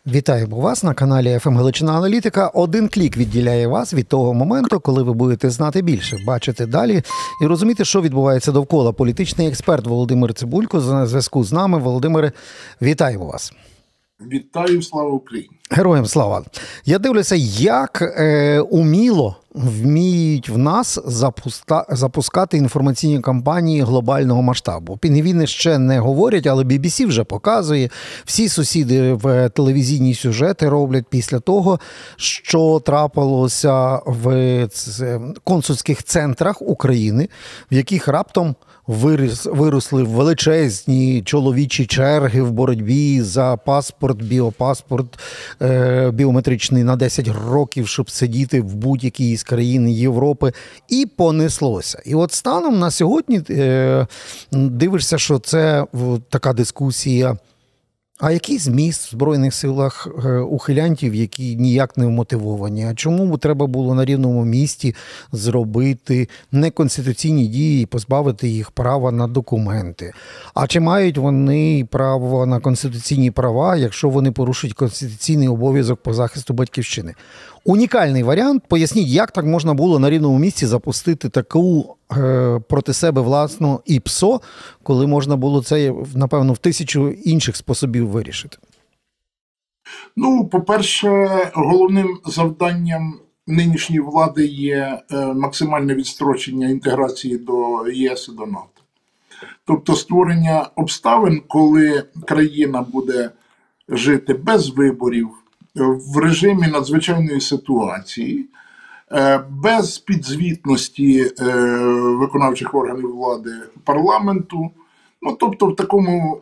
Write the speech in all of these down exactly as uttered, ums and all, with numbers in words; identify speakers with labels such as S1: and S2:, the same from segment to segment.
S1: Вітаємо вас на каналі еф ем Галичина Аналітика. Один клік відділяє вас від того моменту, коли ви будете знати більше, бачити далі і розуміти, що відбувається довкола. Політичний експерт Володимир Цибулько на зв'язку з нами. Володимире, вітаємо вас.
S2: Вітаю, слава Україні!
S1: Героям слава! Я дивлюся, як е, уміло вміють в нас запуска, запускати інформаційні кампанії глобального масштабу. Пінгвіни ще не говорять, але бі бі сі вже показує. Всі сусіди в телевізійні сюжети роблять після того, що трапилося в консульських центрах України, в яких раптом Виріс, виросли величезні чоловічі черги в боротьбі за паспорт, біопаспорт е, біометричний на десять років, щоб сидіти в будь-якій з країн Європи. І понеслося. І от станом на сьогодні е, дивишся, що це така дискусія. А який зміст в Збройних силах ухилянтів, які ніяк не вмотивовані? А чому треба було на рівному місці зробити неконституційні дії і позбавити їх права на документи? А чи мають вони право на конституційні права, якщо вони порушують конституційний обов'язок по захисту батьківщини? Унікальний варіант. Поясніть, як так можна було на рівному місці запустити таку е, проти себе власну ІПСО, коли можна було це, напевно, в тисячу інших способів вирішити?
S2: Ну, по-перше, головним завданням нинішньої влади є е, максимальне відстрочення інтеграції до є ес і до НАТО. Тобто створення обставин, коли країна буде жити без виборів, в режимі надзвичайної ситуації, без підзвітності виконавчих органів влади парламенту, ну, тобто в такому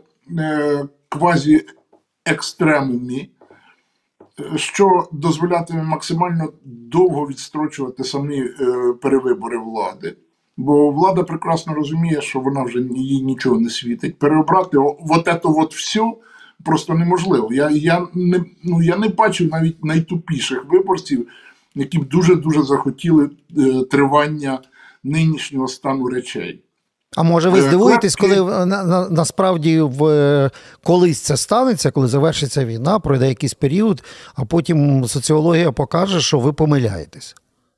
S2: квазі-екстремумі, що дозволятиме максимально довго відстрочувати самі перевибори влади. Бо влада прекрасно розуміє, що вона вже їй нічого не світить. Переобрати от це от все просто неможливо. Я, я, не, ну, я не бачу навіть найтупіших виборців, які б дуже-дуже захотіли е, тривання нинішнього стану речей.
S1: А може ви здивуєтесь, коли на, на, насправді в, колись це станеться, коли завершиться війна, пройде якийсь період, а потім соціологія покаже, що ви помиляєтесь?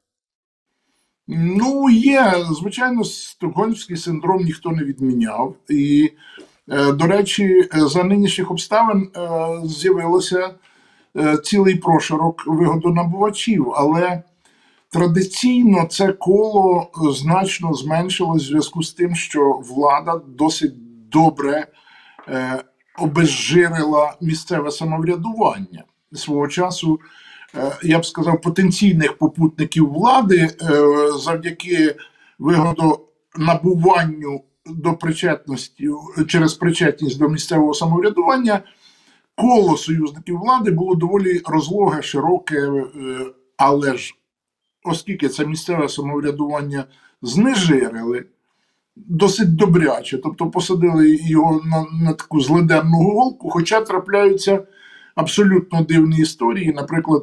S2: Ну, є. Звичайно, стокгольмський синдром ніхто не відміняв. І до речі, за нинішніх обставин з'явилося цілий прошарок вигодонабувачів, але традиційно це коло значно зменшилось в зв'язку з тим, що влада досить добре обезжирила місцеве самоврядування. Свого часу, я б сказав, потенційних попутників влади завдяки вигодонабуванню до причетності, через причетність до місцевого самоврядування, коло союзників влади було доволі розлоге, широке, але ж, оскільки це місцеве самоврядування знежирили досить добряче, тобто посадили його на, на таку злиденну голку, хоча трапляються абсолютно дивні історії. Наприклад,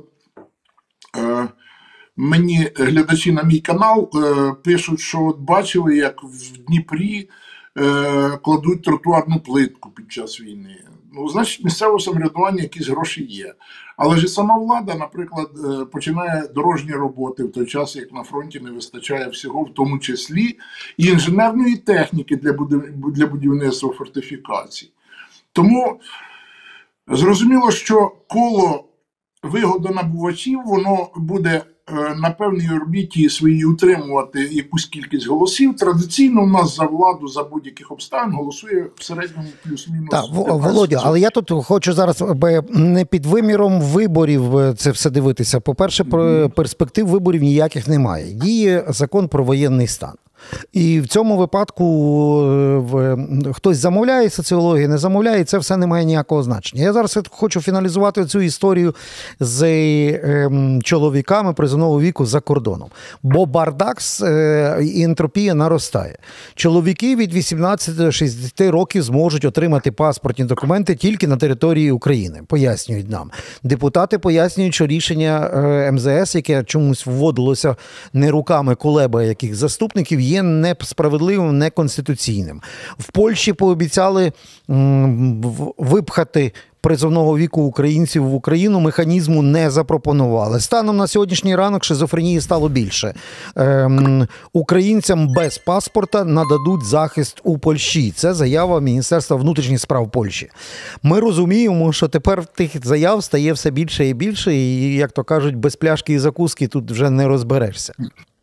S2: е, мені глядачі на мій канал е, пишуть, що от бачили, як в Дніпрі е, кладуть тротуарну плитку під час війни. Ну, значить, місцеве самоврядування якісь гроші є. Але ж і сама влада, наприклад, е, починає дорожні роботи в той час, як на фронті не вистачає всього, в тому числі і інженерної техніки для, будив... для будівництва фортифікацій. Тому зрозуміло, що коло вигодонабувачів, воно буде на певній орбіті своїй утримувати якусь кількість голосів. Традиційно у нас за владу за будь-яких обставин голосує в середньому плюс-мінус.
S1: Так, Володя, але я тут хочу зараз не під виміром виборів це все дивитися. По-перше, mm-hmm. перспектив виборів ніяких немає. Діє закон про воєнний стан. І в цьому випадку в, хтось замовляє соціологію, не замовляє, це все не має ніякого значення. Я зараз хочу фіналізувати цю історію з е, чоловіками призовного віку за кордоном. Бо бардак е, і ентропія наростає. Чоловіки від вісімнадцяти до шістдесяти років зможуть отримати паспортні документи тільки на території України, пояснюють нам. Депутати пояснюють, що рішення е, ем зе ес, яке чомусь вводилося не руками Кулеба, яких заступників, є є несправедливим, неконституційним. В Польщі пообіцяли м, випхати призовного віку українців в Україну механізму не запропонували. Станом на сьогоднішній ранок шизофренії стало більше. Ем, українцям без паспорта нададуть захист у Польщі. Це заява Міністерства внутрішніх справ Польщі. Ми розуміємо, що тепер тих заяв стає все більше і більше, і, як то кажуть, без пляшки і закуски тут вже не розберешся.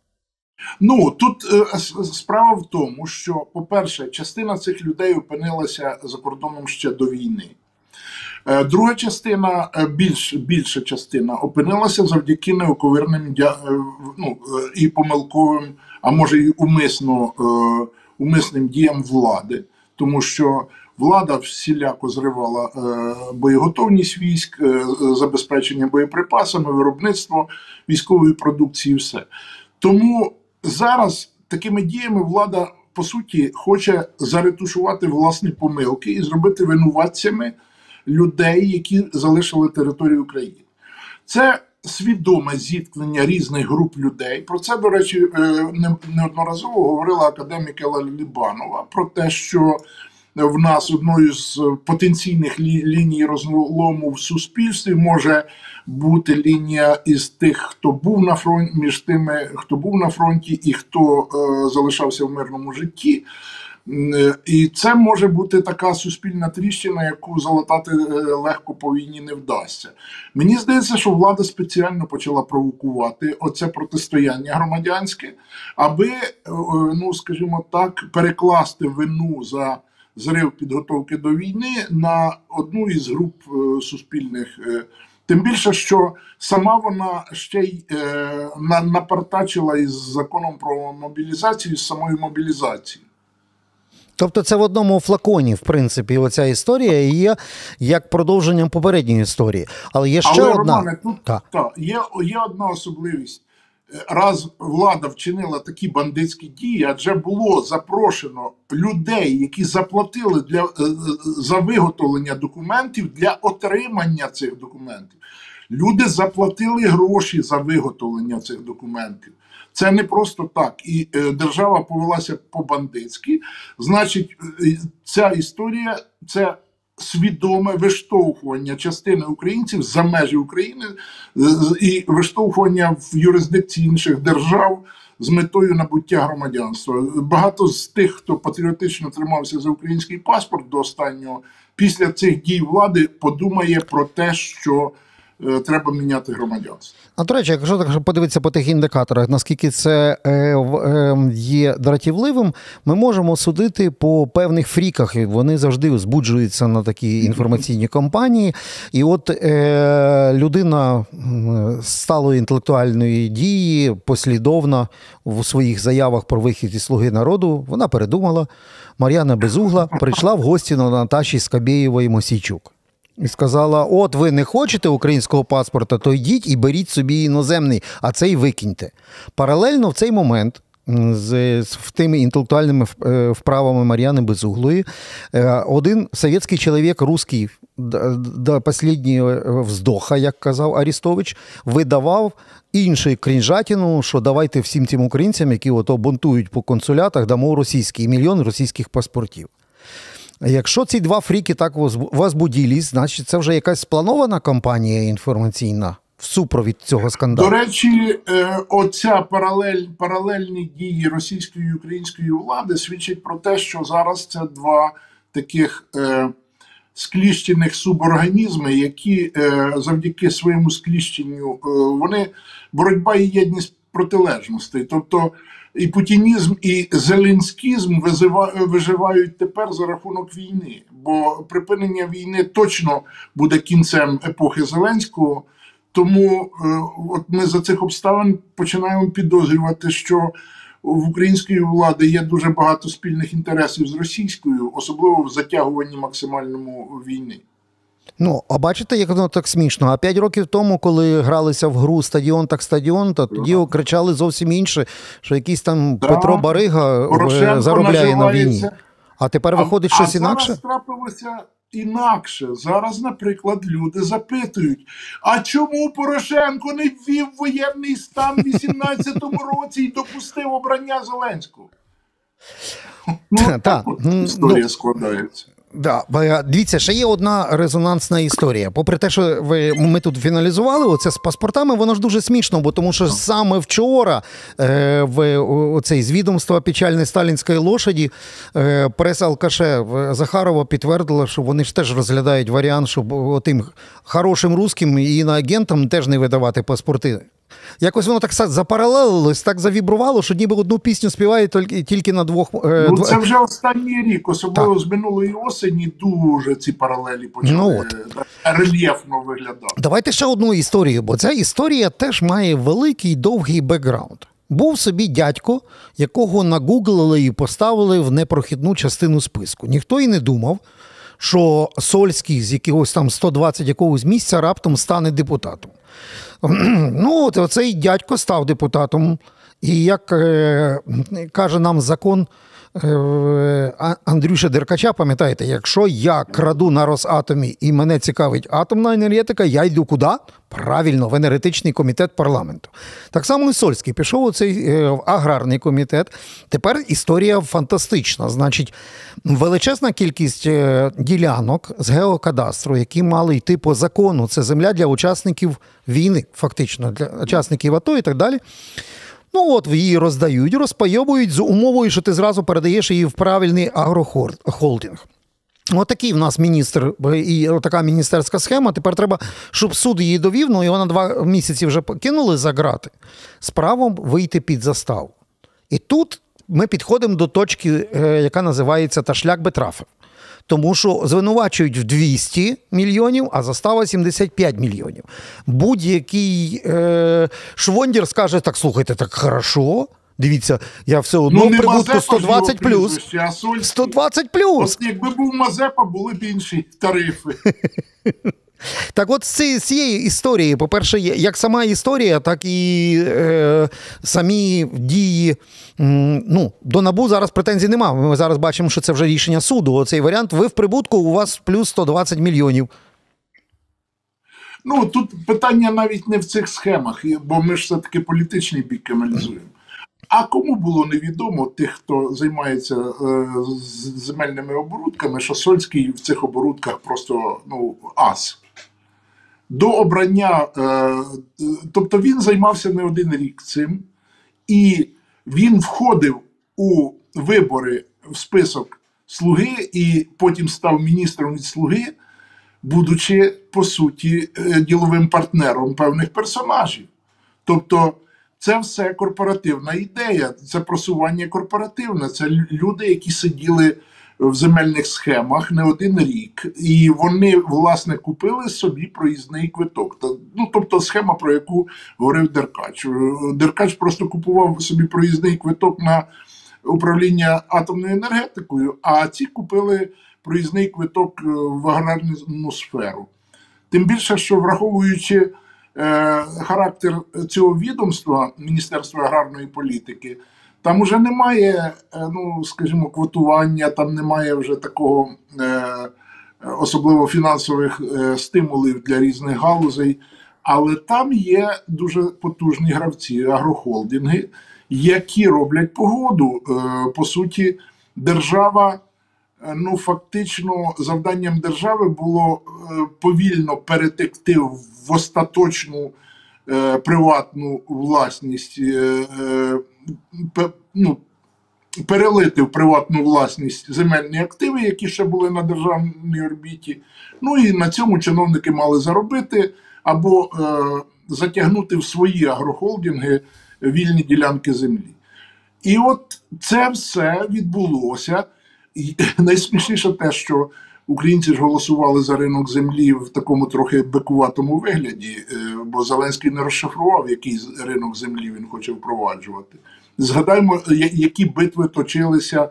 S2: Ну, тут е, справа в тому, що, по-перше, частина цих людей опинилася за кордоном ще до війни. Е, друга частина, е, більш, більша частина, опинилася завдяки неоковирним е, ну, е, і помилковим, а може і умисно, е, умисним діям влади. Тому що влада всіляко зривала е, боєготовність військ, е, забезпечення боєприпасами, виробництво військової продукції і все. Тому зараз такими діями влада, по суті, хоче заретушувати власні помилки і зробити винуватцями людей, які залишили територію України. Це свідоме зіткнення різних груп людей. Про це, до речі, неодноразово говорила академік Елла Лібанова, про те, що в нас одною з потенційних ліній розлому в суспільстві може бути лінія із тих, хто був на фронті, між тими, хто був на фронті і хто е, залишався в мирному житті. І це може бути така суспільна тріщина, яку залатати легко по війні не вдасться. Мені здається, що влада спеціально почала провокувати оце протистояння громадянське, аби, ну, скажімо так, перекласти вину за зрив підготовки до війни на одну із груп суспільних. Тим більше, що сама вона ще й е, напартачила із законом про мобілізацію, з самої мобілізації.
S1: Тобто це в одному флаконі, в принципі, оця історія є як продовженням попередньої історії. Але є ще
S2: Але,
S1: одна.
S2: Романе, тут та. Та, є, є одна особливість. Раз влада вчинила такі бандитські дії, адже було запрошено людей, які заплатили для, за виготовлення документів для отримання цих документів. Люди заплатили гроші за виготовлення цих документів. Це не просто так. І е, держава повелася по-бандитськи. Значить, е, ця історія – це свідоме виштовхування частини українців за межі України е, і виштовхування в юрисдикції інших держав з метою набуття громадянства. Багато з тих, хто патріотично тримався за український паспорт до останнього, після цих дій влади подумає про те, що треба міняти громадянство.
S1: А, до речі, якщо так подивитися по тих індикаторах, наскільки це е, е, є дратівливим, ми можемо судити по певних фріках. Вони завжди збуджуються на такі інформаційні кампанії. І от е, людина сталої інтелектуальної дії, послідовна в своїх заявах про вихід із «Слуги народу», вона передумала. Мар'яна Безугла прийшла в гості до Наташі Скабєєвої-Мосійчук. І сказала, от ви не хочете українського паспорта, то йдіть і беріть собі іноземний, а цей викиньте. Паралельно в цей момент з, з тими інтелектуальними вправами Мар'яни Безуглої один совєтський чоловік, русський, до останнього вздоха, як казав Арестович, видавав іншу крінжатину, що давайте всім тим українцям, які ото бунтують по консулятах, дамо російський мільйон російських паспортів. Якщо ці два фріки так возбудились, значить це вже якась спланована кампанія інформаційна в супровід цього скандалу.
S2: До речі, оця паралель, паралельні дії російської і української влади свідчить про те, що зараз це два таких е, скліщених суборганізми, які е, завдяки своєму скліщенню, е, вони боротьба і єдність протилежностей. Тобто і путінізм, і зеленськізм виживають тепер за рахунок війни. Бо припинення війни точно буде кінцем епохи Зеленського. Тому от ми за цих обставин починаємо підозрювати, що в української влади є дуже багато спільних інтересів з російською, особливо в затягуванні максимальному війни.
S1: Ну, а бачите, як воно так смішно. А п'ять років тому, коли гралися в гру «Стадіон так стадіон», то тоді кричали зовсім інше, що якийсь там да. Петро Барига Порошенко заробляє на війні. А тепер виходить а, щось
S2: а
S1: інакше?
S2: Зараз трапилося інакше. Зараз, наприклад, люди запитують, а чому Порошенко не ввів воєнний стан в вісімнадцятому році і допустив обрання Зеленського? Ну, так от історія ну, складається.
S1: Да, дивіться, ще є одна резонансна історія. Попри те, що ви, ми тут фіналізували оце з паспортами, воно ж дуже смішно, бо тому що саме вчора е, в оцей з відомства печальної сталінської лошаді е, прес-алкаше Захарова підтвердила, що вони ж теж розглядають варіант, щоб отим хорошим русським і іноагентам теж не видавати паспорти. Якось воно так запаралелилось, так завібрувало, що ніби одну пісню співають тільки, тільки на двох... Е,
S2: ну, це вже останній рік, особливо так. З минулої осені, дуже ці паралелі почали ну, рельєфно виглядати.
S1: Давайте ще одну історію, бо ця історія теж має великий, довгий бекграунд. Був собі дядько, якого нагуглили і поставили в непрохідну частину списку. Ніхто і не думав, що Сольський з якогось там сто двадцять якогось місця раптом стане депутатом. Ну, от оцей дядько став депутатом, і як е, каже нам закон е, Андрюша Деркача, пам'ятаєте, якщо я краду на Росатомі і мене цікавить атомна енергетика, я йду куди? Правильно, в енергетичний комітет парламенту. Так само і Сольський пішов у цей е, аграрний комітет. Тепер історія фантастична. Значить, величезна кількість е, ділянок з геокадастру, які мали йти по закону. Це земля для учасників війни, фактично, для учасників АТО і так далі. Ну от її роздають, розпайовують з умовою, що ти зразу передаєш її в правильний агрохолдинг. Ось такий в нас міністр і така міністерська схема. Тепер треба, щоб суд її довів, ну його на два місяці вже кинули за грати, з правом вийти під заставу. І тут ми підходимо до точки, яка називається «Та шлях би трафив». Тому що звинувачують в двісті мільйонів, а застава сімдесят п'ять мільйонів. Будь-який е, швондір скаже, так, слухайте, так хорошо, дивіться, я все одно
S2: ну,
S1: прибутку сто двадцять плюс. сто двадцять плюс.
S2: От якби був Мазепа, були б інші тарифи.
S1: Так от з цієї історії, по-перше, як сама історія, так і е, самі дії, ну, до НАБУ зараз претензій немає. Ми зараз бачимо, що це вже рішення суду. Оцей варіант, ви в прибутку, у вас плюс сто двадцять мільйонів.
S2: Ну, тут питання навіть не в цих схемах, бо ми ж все-таки політичний бік аналізуємо. А кому було невідомо, тих, хто займається е, земельними оборудками, що Сольський в цих оборудках просто, ну, ас. До обрання, е, тобто він займався не один рік цим, і він входив у вибори в список «Слуги» і потім став міністром від «Слуги», будучи, по суті, діловим партнером певних персонажів. Тобто, це все корпоративна ідея, це просування корпоративне, це люди, які сиділи в земельних схемах не один рік, і вони, власне, купили собі проїзний квиток. Ну, тобто схема, про яку говорив Деркач. Деркач просто купував собі проїзний квиток на управління атомною енергетикою, а ці купили проїзний квиток в аграрну сферу. Тим більше, що враховуючи е, характер цього відомства, Міністерства аграрної політики, там вже немає, ну, скажімо, квотування, там немає вже такого, е, особливо фінансових е, стимулів для різних галузей, але там є дуже потужні гравці, агрохолдинги, які роблять погоду. Е, по суті, держава, ну, фактично, завданням держави було е, повільно перетекти в остаточну е, приватну власність, е, е, ну, перелити в приватну власність земельні активи, які ще були на державній орбіті. Ну і на цьому чиновники мали заробити або е, затягнути в свої агрохолдинги вільні ділянки землі. І от це все відбулося. І найсмішніше те, що українці ж голосували за ринок землі в такому трохи бекуватому вигляді, бо Зеленський не розшифрував, який ринок землі він хоче впроваджувати. Згадаймо, які битви точилися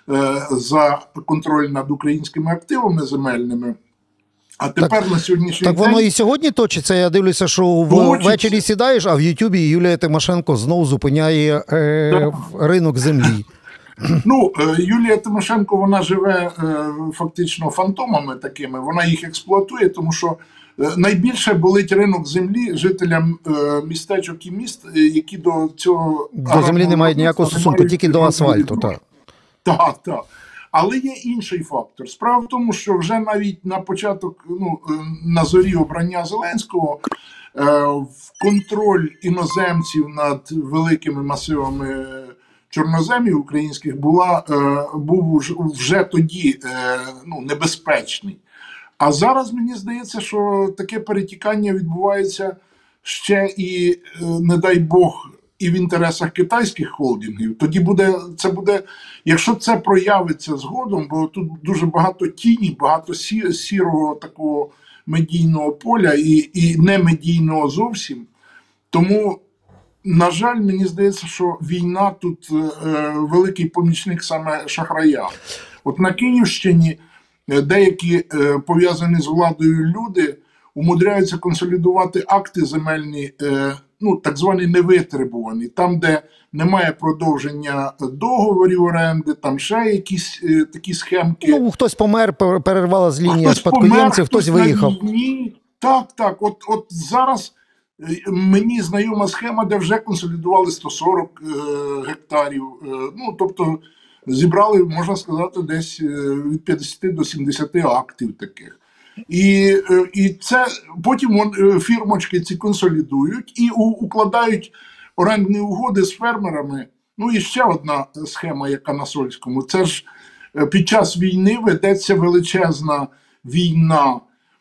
S2: за контроль над українськими активами земельними. А тепер так, на сьогоднішній
S1: так
S2: день...
S1: Так воно і сьогодні точиться. Я дивлюся, що ввечері сідаєш, а в Ютубі Юлія Тимошенко знову зупиняє е, ринок землі.
S2: Ну, Юлія Тимошенко, вона живе фактично фантомами такими, вона їх експлуатує, тому що найбільше болить ринок землі жителям містечок і міст, які до цього...
S1: До землі не мають ніякого стосунку, тільки до асфальту, так.
S2: Так, так. Але є інший фактор. Справа в тому, що вже навіть на початок, ну, на зорі обрання Зеленського, в контроль іноземців над великими масивами чорноземів українських була, був вже тоді, ну, небезпечний. А зараз мені здається, що таке перетікання відбувається ще і, не дай Бог, і в інтересах китайських холдингів. Тоді буде, це буде, якщо це проявиться згодом, бо тут дуже багато тіні, багато сі, сірого такого медійного поля і, і не медійного зовсім. Тому, на жаль, мені здається, що війна тут е, великий помічник саме шахрая. От на Київщині деякі е, пов'язані з владою люди умудряються консолідувати акти земельні, е, ну, так звані невитребувані, там, де немає продовження договорів оренди, там ще якісь е, такі схемки.
S1: Ну, хтось помер, перервала з лінії спадкоємців, хтось, хтось виїхав.
S2: Ні, так, так. От, от зараз мені знайома схема, де вже консолідували сто сорок е, гектарів. Е, ну, тобто зібрали, можна сказати, десь від п'ятдесят до сімдесят актів таких. І, і це потім фірмочки ці консолідують і укладають орендні угоди з фермерами. Ну і ще одна схема, яка на Сольському. Це ж під час війни ведеться величезна війна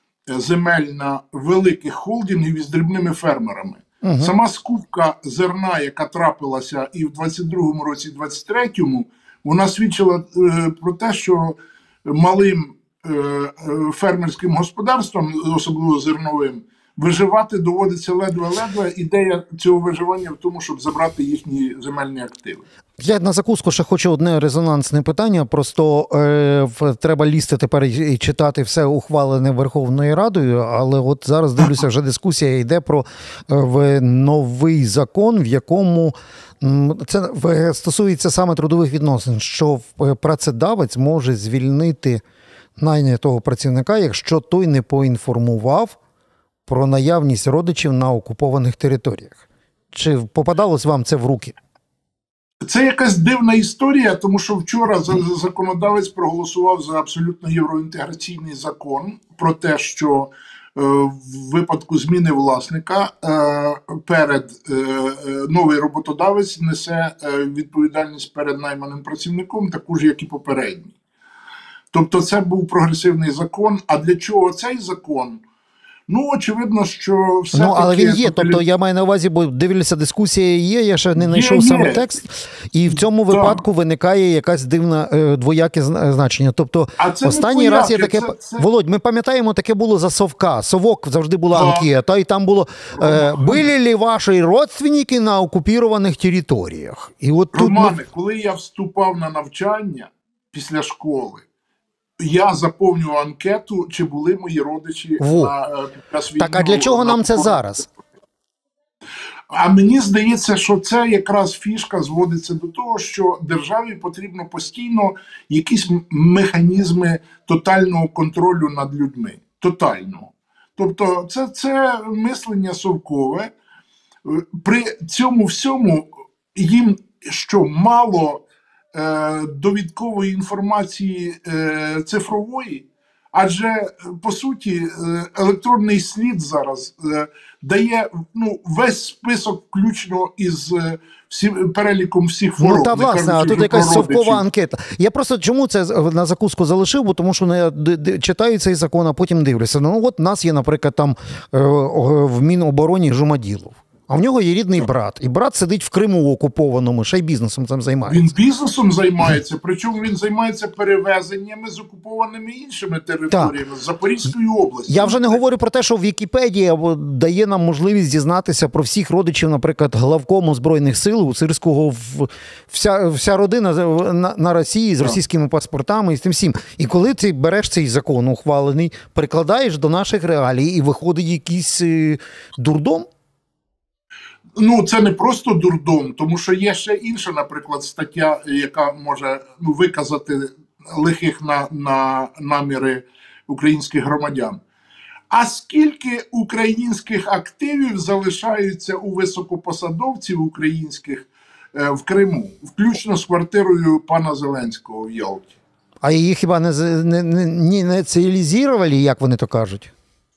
S2: земельна великих холдингів із дрібними фермерами. Угу. Сама скупка зерна, яка трапилася і в двадцять другому році, і в двадцять третьому, вона свідчила е, про те, що малим фермерським господарствам, особливо зерновим, виживати доводиться ледве-ледве. Ідея цього виживання в тому, щоб забрати їхні земельні активи.
S1: Я на закуску ще хочу одне резонансне питання. Просто е, треба лізти тепер і читати все ухвалене Верховною Радою, але от зараз, дивлюся, вже дискусія йде про е, новий закон, в якому це в, стосується саме трудових відносин, що працедавець може звільнити найнятого працівника, якщо той не поінформував про наявність родичів на окупованих територіях. Чи попадалось вам це в руки?
S2: Це якась дивна історія, тому що вчора законодавець проголосував за абсолютно євроінтеграційний закон про те, що в випадку зміни власника перед новий роботодавець несе відповідальність перед найманим працівником, таку ж, як і попередній. Тобто це був прогресивний закон. А для чого цей закон? Ну, очевидно, що все.
S1: Ну, але він є. Тобто, я маю на увазі, бо дивлюся, дискусія є, я ще не знайшов саме текст. І в цьому випадку так. виникає якась дивна е, двояке значення. Тобто, останній раз є таке... Це, це... Володь, ми пам'ятаємо, таке було за Совка. Совок завжди була так. анкета, і там було е, «Были ли ваші родственники на окупованих територіях?» І от
S2: Романе,
S1: тут...
S2: коли я вступав на навчання після школи, я заповнював анкету, чи були мої родичі
S1: Во.
S2: на під час війни.
S1: Так, а для чого нам це зараз?
S2: А мені здається, що це якраз фішка зводиться до того, що державі потрібно постійно якісь механізми тотального контролю над людьми. Тотального. Тобто це, це мислення совкове. При цьому всьому їм що мало довідкової інформації е, цифрової, адже, по суті, електронний слід зараз е, дає ну, весь список включно із е, всі, переліком всіх хвороб.
S1: Ну, та, власне, а тут якась совкова анкета. Я просто чому це на закуску залишив, бо тому що я читаю цей закон, а потім дивлюся. Ну, от у нас є, наприклад, там е, в Мінобороні Жумаділов. А в нього є рідний брат. І брат сидить в Криму окупованому, ще й бізнесом цим займається.
S2: Він бізнесом займається, причому він займається перевезеннями з окупованими іншими територіями, з Запорізької області.
S1: Я вже не говорю про те, що Вікіпедія дає нам можливість дізнатися про всіх родичів, наприклад, главкому Збройних сил у Сирського, вся, вся родина на, на Росії з російськими паспортами і з тим всім. І коли ти береш цей закон ухвалений, прикладаєш до наших реалій і виходить якийсь е, дурдом,
S2: Ну, це не просто дурдом, тому що є ще інша, наприклад, стаття, яка може ну, виказати лихих на, на наміри українських громадян. А скільки українських активів залишаються у високопосадовців українських е, в Криму, включно з квартирою пана Зеленського в Ялті?
S1: А її хіба не, з- не, не, не націоналізували, як вони то кажуть?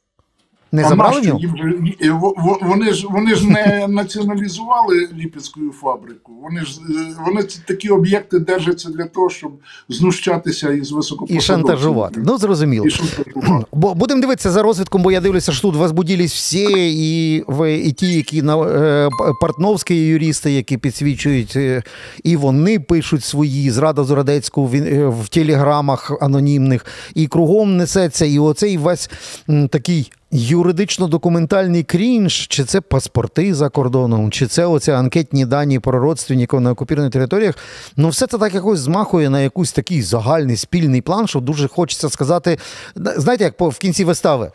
S1: Не
S2: А
S1: забрали в
S2: нащо
S1: нього?
S2: їм же- і во- во- вони ж вони ж не націоналізували Липецьку фабрику. Вони ж е, вони ці такі об'єкти держаться для того, щоб знущатися із
S1: І
S2: високопосадовців.
S1: шантажувати. Ну, зрозуміло.
S2: І шантажувати.
S1: Бо будемо дивитися за розвитком, бо я дивлюся, що тут возбудились всі, і, ви, і ті, які на е, портновські юристи, які підсвічують, е, і вони пишуть свої зрада Зородецьку в, е, в телеграмах анонімних, і кругом несеться, і оцей весь м, такий юридично-документальний крінж, чи це паспорти за кордоном, чи це оці анкетні дані про родственників на окупованих територіях, ну все це так якось змахує на якийсь такий загальний спільний план, що дуже хочеться сказати, знаєте, як по- в кінці вистави,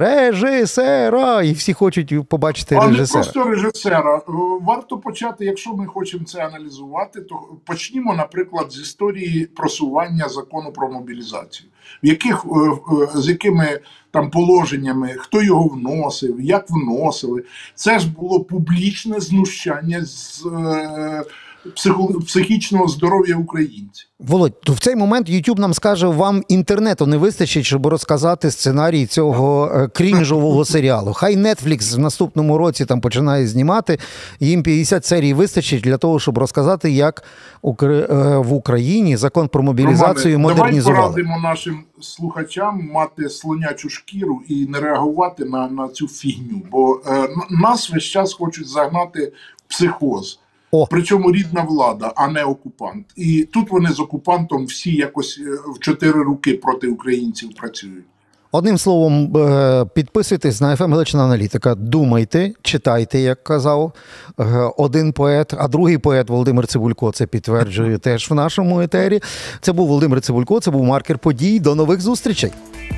S1: режисера, і всі хочуть побачити
S2: А не
S1: режисера.
S2: просто режисера. Е, Варто почати, якщо ми хочемо це аналізувати, то почнімо, наприклад, з історії просування закону про мобілізацію. В яких, е, е, з якими там положеннями, хто його вносив, як вносили. Це ж було публічне знущання з е, психо- психічного здоров'я українців.
S1: Володь, то в цей момент YouTube нам скаже, вам інтернету не вистачить, щоб розказати сценарій цього е, крінжового серіалу. Хай Netflix в наступному році там починає знімати, їм п'ятдесят серій вистачить для того, щоб розказати, як Укр- е, в Україні закон про мобілізацію
S2: Романе,
S1: модернізували.
S2: давай порадимо нашим слухачам мати слонячу шкіру і не реагувати на, на цю фігню, бо е, н- нас весь час хочуть загнати в психоз.
S1: О.
S2: Причому рідна влада, а не окупант. І тут вони з окупантом всі якось е, в чотири руки проти українців працюють.
S1: Одним словом, е, підписуйтесь на еф ем Галичина Аналітика, думайте, читайте, як казав е, один поет, а другий поет Володимир Цибулько це підтверджує теж в нашому етері. Це був Володимир Цибулько, це був Маркер подій. До нових зустрічей!